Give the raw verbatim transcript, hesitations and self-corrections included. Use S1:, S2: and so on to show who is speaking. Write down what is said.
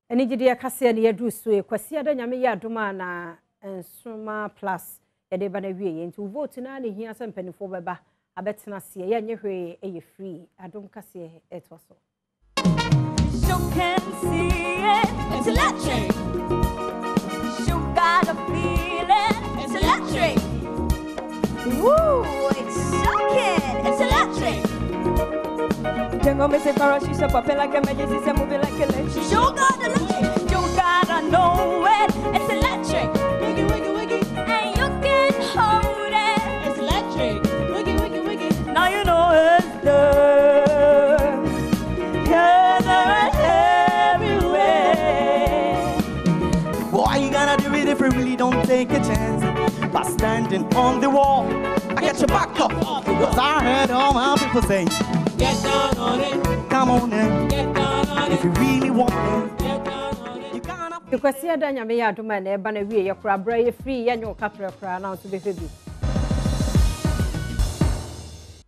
S1: Anigyee Kasee na yadu so e Kwasi Adom nyame ya Adom na Nsoromma plus e de ba na wie nti vote na na hia se mpanifo beba abetena se ye nye hwe e free Adom Kasee e to so
S2: you can see it, it's electric. You got a feeling, it's electric. Woo, it's shocking, it's electric. Tengo me se para she se papel like a magic, she se move like electric. You got electric, you gotta know it, it's electric. Wiggy, wiggy, wiggy, and you can hold it. It's electric, wiggy, wiggy, wiggy. Now you know it's there. Yeah, they're everywhere.
S3: Boy, you gotta do it if you really don't take a chance. By standing on the wall, I get your back up. Cause I heard all my people say, get down on it. Come on now. Get down on it. If you really want it. Get down on it. You gotta.
S1: Kwasi Adom nyame ya Adom na e ba na wie ye kura bra ye free ye nyo kapra kura na so be febi